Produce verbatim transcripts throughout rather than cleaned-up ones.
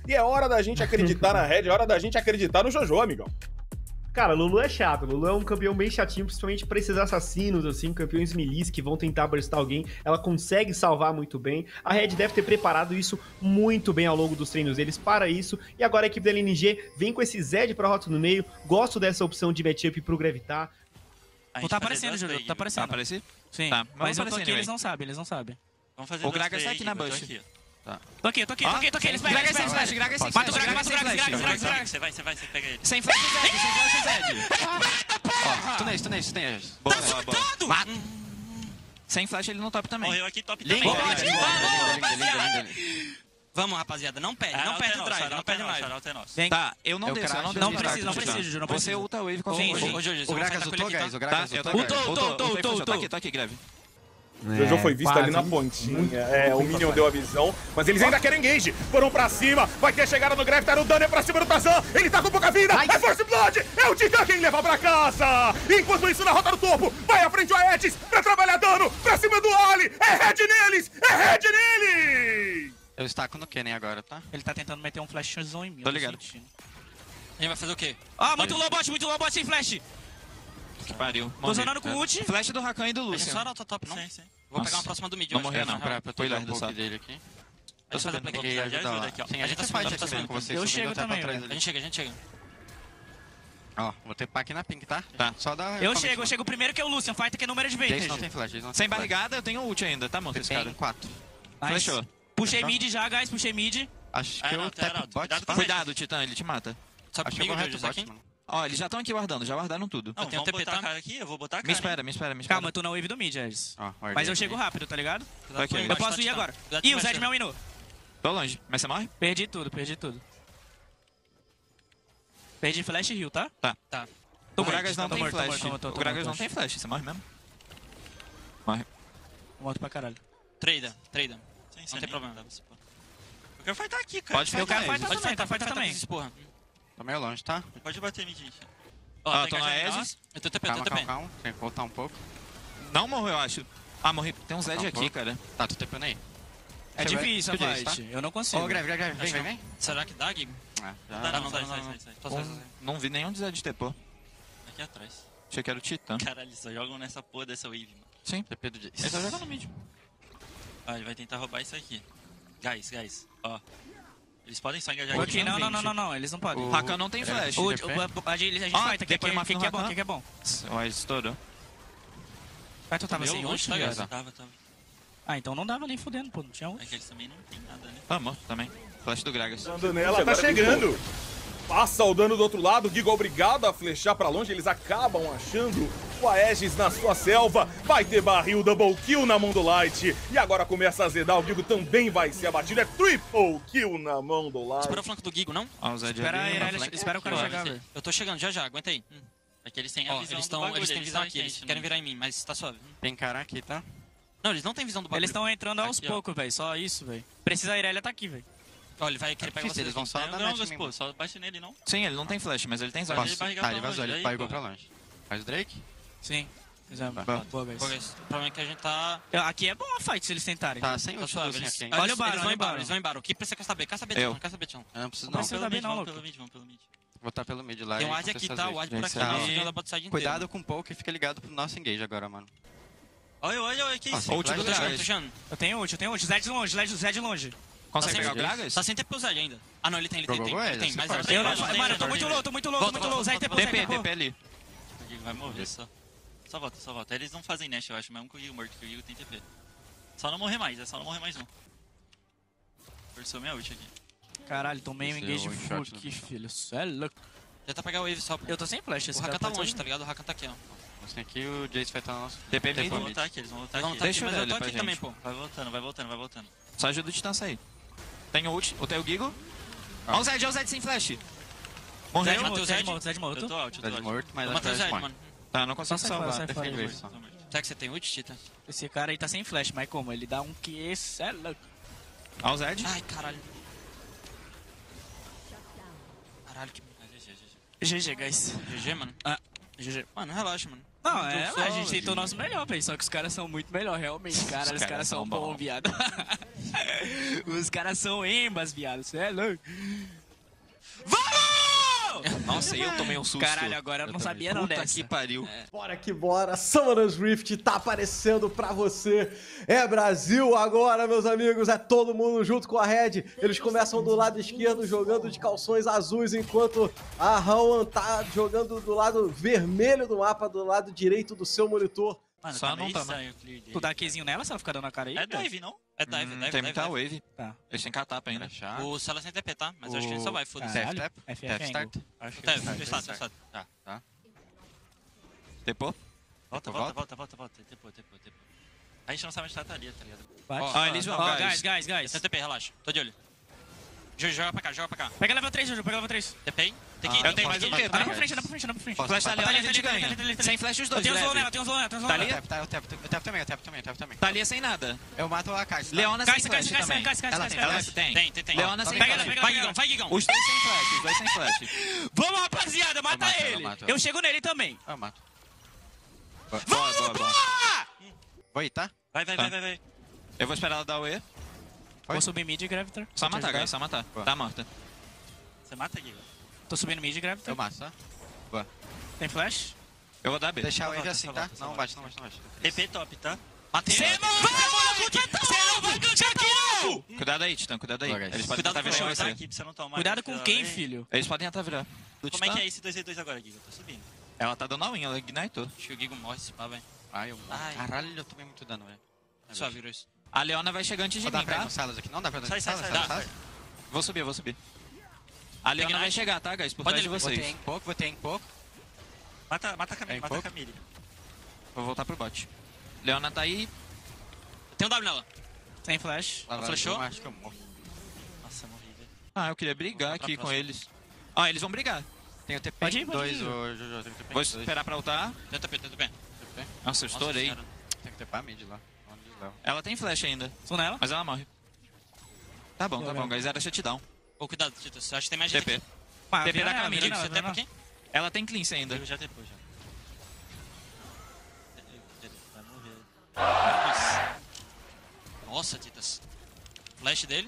E é hora da gente acreditar na Red, é hora da gente acreditar no Jojo, amigão. Cara, Lulu é chato. Lulu é um campeão bem chatinho, principalmente pra esses assassinos, assim, campeões melis que vão tentar burstar alguém. Ela consegue salvar muito bem. A Red deve ter preparado isso muito bem ao longo dos treinos deles para isso. E agora a equipe da L N G vem com esse Zed pra rota no meio. Gosto dessa opção de matchup pro Gravitar. Não tá aparecendo, Júlio. Tá aparecendo. Tá aparecendo? Sim. Tá, mas eu tô aparecer, aqui, anyway. eles não sabem, eles não sabem. Vamos fazer O Gragas tá aqui na bush. bush. Tô aqui, tô aqui, tô aqui, tô aqui. Eles pegam, Gragas eles sem pegam. flash, Gragas sem Mata o flash. Gragas, mata o Gragas, Gragas, Gragas, Gragas. Você vai, você vai, você pega ele. Sem flash, Zed, sem flash, Zed. Ó, tunei, tunei, tunei. Boa, boa, boa. Mata. Sem flash ele no top também. Morreu aqui, top Linda, também. linda, linda, linda, linda, linda. Vamos, rapaziada, não perde, não perde o drive, não perde o drive. Vem. Tá, eu não Eu desço, eu crash, não eu desço. Não precisa, não precisa, Júlio, não Você precisa. ulta wave com Sim, o sim. Ô, Júlio, O Gragas ultou, guys, o Tá, Gragas eu tô ultou, aqui. guys. Ultou, ultou, ultou, Tô ultou. aqui, tô aqui, Greve. Jojo foi visto ali na quase. pontinha, é, o Minion deu a visão, mas eles ainda querem engage, foram pra cima, vai ter a chegada no Gravitar, o dano é pra cima do Tarzan, ele tá com pouca vida, é Force Blood, é o Titã quem leva pra casa, enquanto isso na rota do topo, vai à frente o Aedes pra trabalhar dano, pra cima do Ali, é Red neles, é Red neles! Eu estaco no Kennen agora, tá? Ele tá tentando meter um flashzão em mim. Tô ligado. A gente vai fazer o quê? Ah, muito low bot, muito low bot sem flash. Que pariu. Tô zonando com ult. Flash do Rakan e do A gente Lucian. só na top, não? Sim, sim. Vou Nossa. pegar uma próxima do mid. Não eu acho. morreu, É, não. Pra, pra Foi pegar lá um do pouco sapo. dele aqui. Eu sabendo, sabendo Peguei que ajudar lá. aqui, ó. Sim, a gente tá faz subindo, tá aqui mesmo com subindo. vocês. Eu subindo chego até pra também, trás velho. A ali. gente chega, a gente chega. Ó, vou ter pack na pink, tá? Tá. Só dá... Eu commit, chego, eu mano. chego primeiro que é o Lucian, fight que é número de Jace vez. não tem flash, Jace não Sem tem flash. barrigada, eu tenho ult ainda, tá, monta esse cara. Tem quatro. Flashou. Puxei mid já, guys, puxei mid. Acho Ah, que não, eu tá, tapo não, bot, cuidado tá? com Cuidado, Titã, ele te mata. Sobe Acho que eu comigo, vou reto Júlio, bot, aqui. mano. Ó, eles já estão aqui guardando, já guardaram tudo. Não, Eu tenho vamos T P, botar a tá? cara aqui, eu vou botar a cara. Me espera, me espera, me espera. Calma, eu tô na wave do mid, Edis. Ó, guardei Mas eu aqui. chego rápido, tá ligado? Cuidado Ok. com Eu Eu embaixo, posso tá, ir Titã. agora. Cuidado Ih, com o Zed embaixo. me winou. Tô longe, mas você morre? Perdi tudo, perdi tudo. Perdi flash e heal, tá? Tá. Tá. O Morri, Gragas não tô tem morto, tô flash. morto, tô morto, O Gragas tô não morto. tem flash, você morre mesmo? Morre. Morto pra caralho. Trader, trader. Não tem problema. Eu quero fightar aqui, cara. Pode Eu quero fightar, fightar Edis. também, tá fightar também. Porra. Tô meio longe, tá? Pode bater mid, gente. Ó, tem tô que na ajudar. Aegis. Eu tô T P, Calma, tô T P. calma, calma. Tem que voltar um pouco. Não morreu, eu acho. Ah, morri. Tem um Zed Tá um aqui, pouco. cara. Tá, tô tepando aí. É Você vai- difícil a que Jace, fight. Eu não consigo. Ô, greve, greve, greve. Vem, Acho vem, que- vem. Será que dá, Gigo? Ah, Dá, já. não, Não, sai, não, sai, não, sai, não. sai. Tô, sai, sai, Um- sai. Não vi nenhum Zed T P. Aqui atrás. Achei que era o Titã. Caralho, só jogam nessa porra dessa wave, mano. Sim. T P do Jace. Ele tá jogando mid. Ah, ele vai tentar roubar isso aqui. Guys, guys, ó. Eles podem só engajar Tô aqui. aqui, não, não, não, não, não, eles não podem. O- Rakan não tem flash. O, o, T P? o- a gente a gente Ah, fight, aqui, depois aqui, mata aqui no é bom, Rakan. aqui é bom. Ó, estourou. Mas tu tava Meu sem longe, ult, tá, viado? guys? Tava, tava. Ah, então não dava nem fudendo, pô, não tinha ult. É que eles também não tem nada, né? Tá morto também. Flash do Gragas. Dando nela, tá chegando. Passa o dano do outro lado, Giga obrigado a flechar pra longe, eles acabam achando o Aegis na sua selva. Vai ter barril, double kill na mão do Light. E agora começa a azedar, o Gigo também vai ser abatido. É triple kill na mão do Light. Espera o flanco do Gigo, não? Ó, o Zed Espera ali. aí, na ele- flank. espera o cara Ó, chegar, eu- velho. Eu tô chegando, já já, aguenta aí. Hum. É que eles têm a Ó, visão eles do tão, bagulho, eles têm eles visão estão aqui, eles quente, querem né? virar em mim, mas tá suave. Tem cara aqui, tá? Não, eles não têm visão do bagulho. Eles estão entrando aos Aqui, ó. poucos, velho, só isso, velho. Precisa a Irelia tá aqui, velho. Ó, ele vai querer pegar difícil, vocês. eles vão aqui. só Não, dar não, match mas, em pô, mim. só bate nele, não. Sim, ele não tem flash, mas ele tem Zed. Pode. Posso... barrigar Tá, pra ele vazou, longe, ele aí, barrigou pô. pra longe. Faz o Drake? Sim. Fizemos. Boa. Boa, guys. Pô, guys, o problema é que a gente tá... Eu- Aqui é bom a fight se eles tentarem. Tá, sem Tá ult, suave, Lucian eles... aqui, hein? Olha eles- o Baron, eles olha vão o em Baron, Baron. eles vão em Baron. O que precisa caçar B? Caça B, Eu. Tchão, caça B, Tchão. Eu não preciso Não não. precisa Pelo saber mid, não, vamos louco. pelo mid, vamos pelo mid. Vou estar pelo mid lá. Tem um e Ward aqui, contestar tá? as O Ward vezes. por aqui, Gente, a Tá. gente da bot side inteira. Cuidado com o poke e fica ligado pro nosso engage agora, mano. Olha, olha, olha, que Ó, isso? sem Ult do flash, Gragas, Gragas. puxando. Eu tenho ult, eu tenho ult. Zed longe, Zed, Zed longe. Consegue Tá pegar o sem- Gragas? Tá sem tempo pro Zed ainda. Ah, não, ele tem, ele tem, Jogou ele tem, ele, ele tem. você Mas pode. eu tenho, Eu não, eu tenho, mano, eu tô eu muito tenho. low, tô muito low, tô Volta, muito low. volta, Zed volta, tem T P, tempo. T P ali. Vai morrer só. Só volta, só volta. Eles não fazem Nash, eu acho, mesmo com o Gigo morto, que o Gigo tem T P. Só não morrer mais, é só não morrer mais um. Forçou minha ult aqui. Caralho, tomei um Esse engage é o full one shot, aqui, filho. Cê é louco. Tenta pegar o wave só. Eu tô sem flash, O esse Rakan cara tá pode longe, ser- tá ligado? O Rakan tá aqui, ó. Assim aqui o Jace vai estar no nosso... T P T P Eles vão mid. voltar aqui, eles vão voltar Eles aqui. vão Deixa Mas ele eu tô pra aqui gente. também, pô. Vai voltando, vai voltando, vai voltando. Só ajuda o Titã a sair. Tem ult, o teu Gigo. Ó o Zed, ó o Zed sem flash. Morreu. Zed Matei o morto, Zed Zed. morto, Zed Eu morto. tô out, eu Tá tô de out. morto, mas Eu matei o atrás Zed, morre. mano. Tá, não consigo Só sai salvar. fora, sai fora. Defende Defende wave só. Será que você tem ult, Tita? Esse cara aí tá sem flash, mas como? Ele dá um Q, cê é louco. Ó o Zed. Ai, caralho. Caralho, que... G G, G G. G G, guys. G G, mano. Ah, G G. Mano, relaxa, mano. Não, é, só, a gente tentou o gente. nosso melhor, velho. Só que os caras são muito melhor, realmente, cara. Os, Os caras caras são são bons, bons. viado. Os caras são embas, viado. Cê é louco. Vamos! Nossa, eu tomei um susto. Caralho, agora eu não também. sabia não Puta dessa. que pariu. Bora que bora, Summoners Rift tá aparecendo pra você. É Brasil agora, meus amigos, é todo mundo junto com a Red. Eles começam do lado esquerdo jogando de calções azuis, enquanto a Raon tá jogando do lado vermelho do mapa, do lado direito do seu monitor. Mano, Só tá não meio tá, estranho o clear dele. Tu dá Qzinho nela, se ela ficar dando a cara aí? É dive, não? É dive, Hum, dive, tem dive, muita dive. wave. Tá. Eles têm catapa ainda. Achar. O Sala sem T P, tá? Mas eu acho que ele só vai, foda-se. Caralho. Tap, tap. F F Tap angle. start. Acho que Tap, é, tap, dois tap, lados, dois tap. lados. Tá, tá. Tepou? Volta, Volta, volta, volta, volta, volta. Tepou, tepou, tepou. A gente não sabe onde tá a Thalia, tá ligado? Bate. Ó, eles vão, Ó, guys. guys, guys, guys. Tem T P, relaxa. Tô de olho. Joga, joga pra cá, joga pra cá. Pega level três, Jojo, pega level três. T P, tem que Ah, ir. eu tenho mais um quê? Anda pra frente, anda pra frente, anda pra frente. Posso- Flash da Tá Leona ali, a gente tá ali, ganha. tá ali, tá ali, tá ali. Sem flash os Eu dois, tenho um slow leve. nela, eu tenho um slow nela, eu tenho um Tá slow ali? nela. Tap, tá, eu tap, eu tap também, eu tap também, eu tap também. Thalia sem nada. Eu mato a Kai'Sa. Leona sem Caixa, flash caixa, caixa, também. caixa, caixa, Ela caixa, tem, ela caixa. Tem. Tem, tem, tem. Leona Ó, sem pega, flash. pega, Vai, Gigão, Gigão, vai, Gigão. Os dois sem flash, os dois sem flash. Vamos, rapaziada, mata mato, eu ele. mato. Eu chego nele também. Eu mato. Boa, boa, boa. Vou ir, tá? Vai, vai, Tá. vai, vai, vai. Eu vou esperar ela dar o E. Foi? Vou subir mid, Gravitar. Só Vou te matar, ajudar. guys, só matar. Boa. Tá morta. Você mata, Giga. Tô subindo mid, Gravitar. Eu mato, tá? Boa. Tem flash? Eu vou dar B. Deixar a Só wave volta, assim, só tá? volta, só Não volta. bate, não bate, não bate. T P top, tá? Matei. Você não vai, você não vai ganhar aqui, não! Cuidado aí, Titã, cuidado aí. Boa, guys. Eles podem Cuidado tentar com o virar show, em tá? você. Aqui, pra você não tomar. Cuidado com aquela quem, vez. filho? Eles podem tentar virar. Do Como é Titã. que é esse dois v dois agora, Giga? Eu tô subindo. Ela tá dando a win, ela ignitou. Acho que o Giga morre se pá, velho. Ai, eu Ai. Caralho, eu tomei muito dano, velho. Só virou isso. A Leona vai chegar antes de Só dá mim, pra ir tá? no Salas aqui? Não dá pra ir no Sai, sai, Salas, sai, Salas, dá. Salas? Vou subir, vou subir. A Leona vai Ignite. chegar, tá, guys? Por Pode trás de ele- Botei vocês. em pouco, botei em pouco. Mata, mata a Camille, Tem mata a pouco? Camille. Vou voltar pro bot. Leona tá aí. Tem um W nela. Sem flash. Lá, lá, flashou? eu acho que eu morro. Nossa, morri, velho. Ah, eu queria brigar Vamos pra aqui com próxima. eles. Ah, eles vão brigar. Tem o T P Pode ir, em pode dois, ir. ô Jojo, tem o T P em Vou dois. esperar pra ultar. Tem T P, tem T P. T P. Nossa, eu estourei. Senhora. Tem que tepar mid lá. Onde eles levam. Ela tem flash ainda, Sou nela. mas ela morre. Tá bom, tá bom, guys. Era shutdown. Ô, cuidado, Titus. Eu acho que tem mais T gente P. aqui. Ah, T P vira da nela, Camille, vira Você nela, tem vira pra nela. quem? Ela tem cleanse ainda. Eu já tepou, já. Vai morrer. Nossa. Nossa, Titus. Flash dele.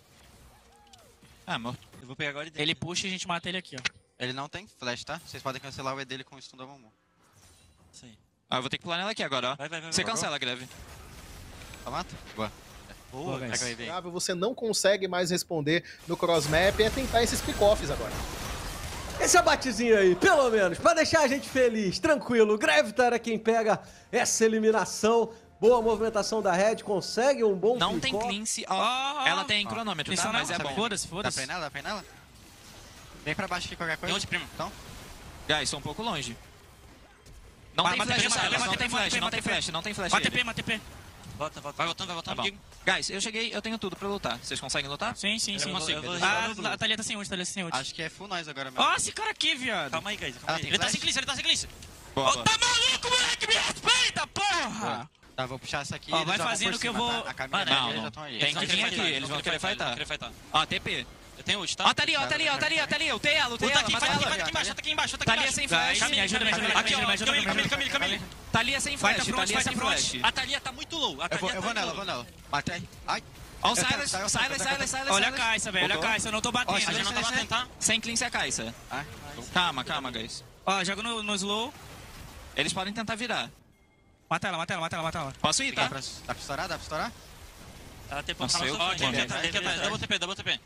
Ah, morto. Eu vou pegar agora e dele. Ele puxa e a gente mata ele aqui, ó. Ele não tem flash, tá? Vocês podem cancelar o E dele com o stun da Momo. Isso aí. Ah, eu vou ter que pular nela aqui agora, ó. Vai, vai, vai. Você vai. cancela, Greve. Só mata? Boa. Boa, guys. Pega o wave aí. Você não consegue mais responder no crossmap, é tentar esses pick-offs agora. Esse abatezinho aí, pelo menos, pra deixar a gente feliz, tranquilo. Gravitar é quem pega essa eliminação. Boa movimentação da Red, consegue um bom Não tem pick-off. cleanse, ó. Ó, ó, Ela tem ó. cronômetro, Isso tá? não, Mas é sabe? bom. Foda-se, Dá pra foda-se. ir nela? Dá pra ir nela? Vem pra baixo aqui qualquer coisa. Tem onde, primo? Então, Guys, são um pouco longe. Não Vai, tem mata flash, T P, Silas, mata não T P, tem mata flash, T P, não mata tem T P. flash, não tem flash. Mata ele. T P, mata T P. Volta, volta. Vai voltando, vai Tá voltando. bom. Giga. Guys, eu cheguei, eu tenho tudo pra lutar. Vocês conseguem lutar? Sim, sim, Eu sim. consigo, eu vou Ah, deixar a Thalia tá sem ult, Thalia tá sem ult. acho que é full nós agora mesmo. Ó, esse cara aqui, viado. Calma aí, guys. Calma Ela aí. tem Ele tá flash? sem cleanse, ele tá sem cleanse. Boa, Ô, boa. tá maluco, moleque? Me respeita, porra! Tá, vou puxar essa aqui. Ó, eles vai jogam fazendo por que eu cima, vou- tá? A Camila Mano, e a não, Lia não. já estão aí. Tem Eles não que vir querem aqui, fightar, eles não vão querem querer fightar, fightar. não querem fightar. Ó, T P. Eu tenho ult, tá? Ó, tá ali, ó, tá ali, ó, tá ali, ó, tá ali. Eu lutei ela, lutei Luta ela, aqui, mata fight aqui, ela. fight aqui embaixo, tá aqui embaixo, tá aqui Thalia embaixo. sem Guys, flash. me ajuda, me ajuda, me Aqui, ajuda, ó, me ajuda, me Camille, ajuda. Camille, Camille, Camille. Thalia sem Vai flash, pra front, Thalia vai sem pra front. flash. A Thalia tá muito low. A Eu Thalia vou, eu tá vou nela, eu low. vou nela. Mata aí. Ai. Ó, o Eu quero, Silas, saiu, Silas, saiu, Silas, saiu, Silas. Olha a Silas. Caixa, velho, olha a Voltou. Caixa, eu não tô Ó, batendo. Silas, A gente não tá Silas, batendo, tá? Sem cleanse é Caixa. Ai. Calma, calma, guys. Ó, joga no, no slow. Eles podem tentar virar. Mata ela, mata ela, mata ela, mata ela. Posso ir, Dá tá? pra, dá pra estourar? Dá pra estourar? Ela tem Nossa, ponto eu na nossa tô frente. bem. Aqui atrás, aqui atrás. Double T P, double T P.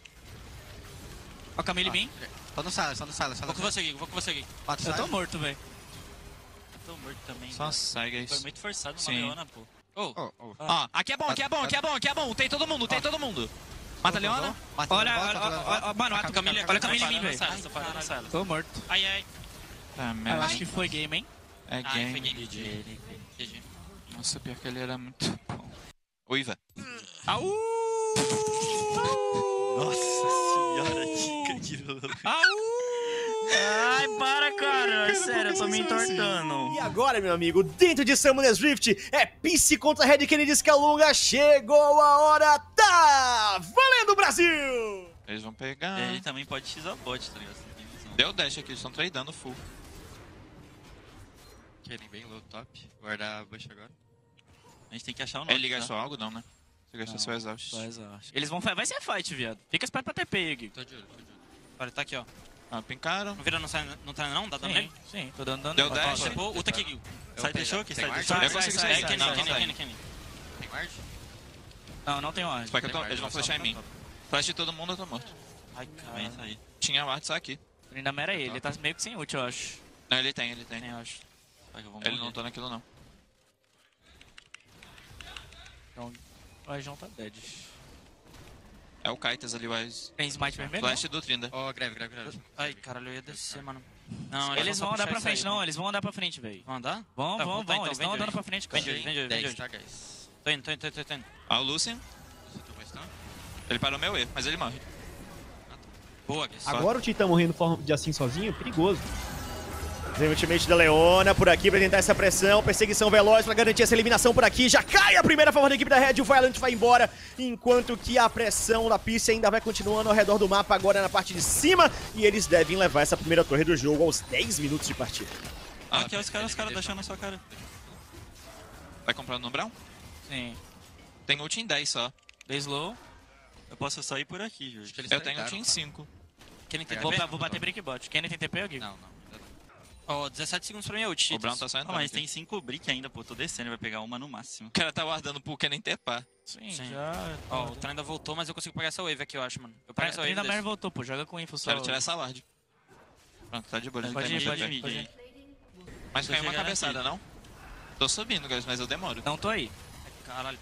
Ó, a Camille Bean. Tô no Salas, tô no Salas. Vou com você, Gui, vou com você, Gui. Mata o Eu tô Salas. morto, velho. Eu tô morto também. Só cara. sai, Foi guys. muito forçado uma Sim. Leona, pô. Ô, Oh, oh. Ó, aqui é bom, aqui é bom, aqui é bom, aqui é bom. Tem todo mundo, tem todo mundo. Mata a Leona. Mata Olha, ela, olha, volta, olha, volta, olha, volta. mano, mata a Camille, olha a Camille Bean, velho. Tô parando na sala. Tô morto. Ai, ai. Ah, Eu merda. acho que foi game, hein? É Ai, foi game. game. G G. Nossa, pior que ele era muito bom. Uiva. Au! Nossa senhora, dica de louco. Ai, para, cara. Sério, eu tô me entortando. E agora, meu amigo, dentro de Summoners Rift, é P C contra Red Kennedy Scalunga. Chegou a hora, tá valendo, Brasil! Eles vão pegar. Ele também pode x a bot, tá ligado? Você tem visão. Deu dash aqui, eles estão tradando full. Kennen bem low top. Guardar a bush agora. A gente tem que achar o nosso. Ele gastou algo? Não, né? Você gastou seu exaust. Só exaust. Eles vão... Vai ser fight, viado. Fica esperto pra T P aí, Gui. Tô de olho, tô de olho. Olha, tá aqui, ó. Ah, pincaram. Não vira, não sai, não tá não? Dá dano Sim, nele? sim. Tô dando dano. Deu Ó, dash. ó, ó. Pô, ulta aqui, Gil. Eu Sai, tenho- deixou? Que tem sai, ward? deixou? Sai, Eu consigo sai, sair. sai, Kenny, sai, Kenny, sai. Kenny, Kenny. Tem ward? Não, não tem ward. Só que eu tô, Tem eles vão ward, flashar em mim. Flash de todo mundo, eu tô morto. Ai, cara. Vem, sai. Tinha ward só aqui. Ainda mera ele. Ele tá meio que sem ult, eu acho. Não, ele tem, ele tem. Tem, eu acho. Vai que eu vou Ele morrer. não tá naquilo, não. Então, o Ajão tá dead. É o Kaitas ali, o Wise. Tem smite vermelho? Flash do Trinda. Ó, greve, greve, greve. Ai, caralho, eu ia descer, mano. Não, Eles vão andar pra frente, frente, não. Eles vão andar pra frente, velho. Vão andar? Vão, Tá, vão, tá, vão. então Eles vem estão de andando hoje. pra frente, Vem cara. de hoje, vem de hoje, vem de dez, hoje. tá, guys? Tô indo, tô indo, tô indo, tô indo. Ah, o Lucian. Você tomou stun? Ele parou meu E, mas ele morre. Boa, Guess. Agora o Titã morrendo de forma de assim sozinho, perigoso. Vem o ultimate da Leona por aqui pra tentar essa pressão. Perseguição veloz pra garantir essa eliminação por aqui. Já cai a primeira a favor da equipe da Red. O Violent vai embora. Enquanto que a pressão da Pierce ainda vai continuando ao redor do mapa. Agora na parte de cima. E eles devem levar essa primeira torre do jogo aos dez minutos de partida. Ah, aqui, ó, os caras, os caras deixando na sua cara. Vai comprando no Brown? Sim. Tem ult em dez só. Dei slow. Eu posso sair por aqui, Jorge. Acho que eles Eu tenho ult tentaram, em tá? cinco. Quem tem Vou, T P? vou bater breakbot. Quem tem T P, Gui? Não, não. ainda não. Ó, dezessete segundos pra mim é ult. O Brown tá só Ah, entrando mas aqui. tem cinco brick ainda, pô. Tô descendo, vai pegar uma no máximo. O cara tá guardando pro Kennen tepar. Sim, Sim. já. Ó, o Tran ainda voltou, mas eu consigo pegar essa wave aqui, eu acho, mano. Eu pego essa wave Ainda e mais desço. voltou, pô. Joga com info só. Quero tirar essa ward. Pronto, tá de boa. ele Pode tá ir, indo pode de ir, pé. pode Mid ir. aí. Mas caiu uma chegar cabeçada, aqui. não? Tô subindo, guys, mas eu demoro. Não tô aí. Caralho.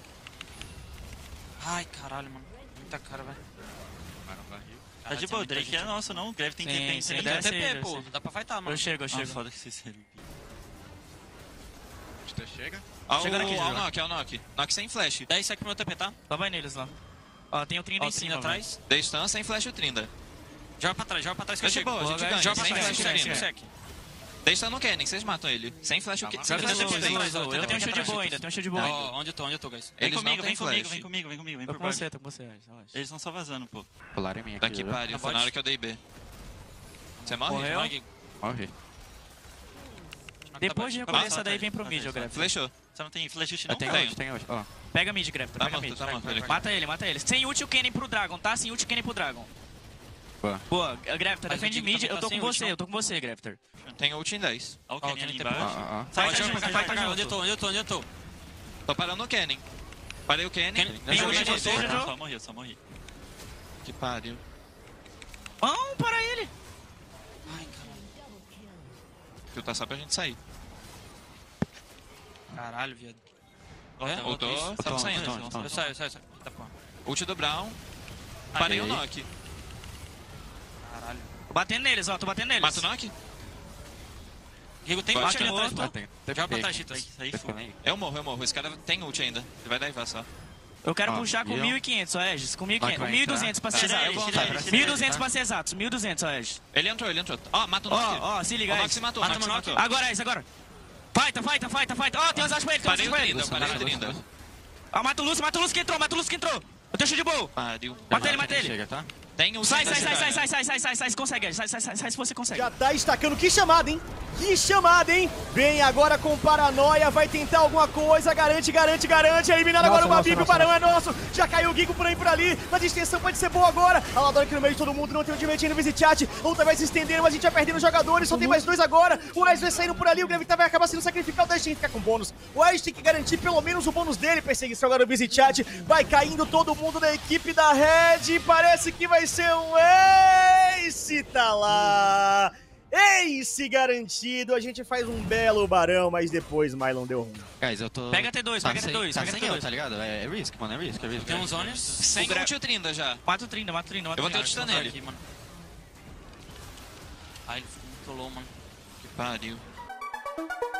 Ai, caralho, mano. Muita cara, velho. Tomaram um barril. Tá de boa, o Drake é nosso, não? O Greve tem Sim, T P, tem sim, tem deve T P, ser, pô. deve ser. Dá pra fightar, mano. Eu chego, eu Ah, chego. foda que vocês serem. Titã chega. Ó, o, Chegando aqui, ó, o chegando. Nock, ó o Nock. Nock sem flash. dez segue pro meu T P, tá? Só vai neles lá. Ó, tem o trinta Ó, em o Trin cima, atrás. Dei stun sem flash o Trinda. Joga pra trás, joga pra trás que Tá eu de chego. boa, a gente Boa, ganha. Joga pra Sem trás, flash o segue, Trinda. segue. Dei stun no Kennen, vocês matam ele. Sem flash o Kennen. Sem Joga flash o pra Kennen. trás, Eu eu tenho um tenho shield que boa ainda, tenho um shield boa ainda. Ó, onde eu tô, onde eu tô, guys? Vem Eles não comigo, têm vem comigo, flash. vem comigo, vem comigo, vem Tô por com baixo. você, tô com você, relaxa. Eles estão só vazando, pô. Pularam em mim aqui. Daqui viu? pariu, Tá foi na bot. hora que eu dei B. Você morre? Morreu? Vai, Gui. Morre. Depois de Tá recolher bom, essa tá daí, bem. vem pro Tá mid, bem, ô Gref. Flechou. Você não tem flash ult não? Eu tenho cara? ult, tenho ult. Ó. Pega mid, Gref, Tá pega morto, mid. tá morto. ele aqui. Mata ele, mata ele. Sem ult o Kennen pro Dragon, tá? Sem ult o Kennen pro Dragon. Boa. Boa, Grefter, Mas o defende Digo mid. também Eu tá tô sem com ult, você, não? eu tô com você, Grefter. Tem ult em dez. Ó, o Ó, o Kenny Kenny ali Ó, embaixo. ó, ó. Sai, Ó, sai, joga sai, pra cá, sai, pra cá, junto. onde eu tô, onde eu tô, onde eu tô? Tô parando o Kennen. Parei o Kennen. Kenny, Tem joguei ult de de você, você, já Jojo? só morri, eu só morri. Que pariu. Vamos para ele. Ai, caralho. Tu tá só pra gente sair. Caralho, viado. Ó, É? tá, Voltou, voltou. tamo Tá, saindo. tá, tá, tá. Eu saio, eu saio, eu saio. Tá bom. Ult do Brown. Parei o Aí. Nock. Caralho. Tô batendo neles, ó, tô batendo neles. Mata o Nock? Rigo, tem Pode ult ali ter atrás, Ah, pô. tem. Joga pra Tem trás, aqui. Chitas. Aí, Tem foda. também. Eu morro, eu morro. Esse cara tem ult ainda. Ele vai daivar só. Eu quero Ó, puxar com e eu? mil e quinhentos, ó, Edges. Com mil e quinhentos. Vai mil e duzentos pra ser Tira exato. ele, tira ele, tira mil e ele, duzentos tá? pra ser exatos. mil e duzentos, ó, Edges. Ele entrou, ele entrou. Ó, mata o Nock. Ó, ó, se liga O aí. Nock se matou, o Mata Nock se o Nock. matou. Agora, Edges, agora. Fighta, fighta, fighta, fighta. Ó, tem os pra ele, tem Parei os o pra ele. Trinda, parei o Trinda. Ó, mata o Lúcio, mata o Lúcio que entrou, mata o Lúcio que entrou. Eu tenho shield bow. Pariu. Mata ele, mata ele. Chega, tá? Tem ult Sai, ainda, sai, sai, chegando. sai, sai, sai, sai, sai, sai, se consegue, Edges. Sai, sai, sai, sai, se você consegue. Já tá destacando. Que chamada, hein? Que chamada, hein? Vem agora com paranoia. Vai tentar alguma coisa. Garante, garante, garante. Eliminado agora o Babico. O Barão é nosso. Já caiu o Gigo por aí por ali. Mas a extensão pode ser boa agora. A Ladora aqui no meio de todo mundo. Não tem o ultimate no Visit Chat. Outra vai se estendendo, mas a gente vai perdendo jogadores. Só tem mais dois agora. O Wes vai saindo por ali. O Gravitar vai acabar sendo sacrificado. O Wes tem que ficar com bônus. O Wes tem que garantir pelo menos o bônus dele. Perseguição agora no Visit Chat. Vai caindo todo mundo da equipe da Red. Parece que vai ser um Ace. Tá lá. Ace garantido. A gente faz um belo barão, mas depois Mylon deu ruim. Guys, eu tô... Pega T dois, tá pega sem, T dois, tá pega sem T eu, dois. tá ligado? É, é risk, mano, é risk, é risk. Tem uns zones. Sem O gra- ult o Trinda já. Mata o Trinda, mata o Trinda, mata Eu o vou ter Trinda. o stun nele. Aqui, mano. Ai, ele ficou muito low, mano. Que pariu.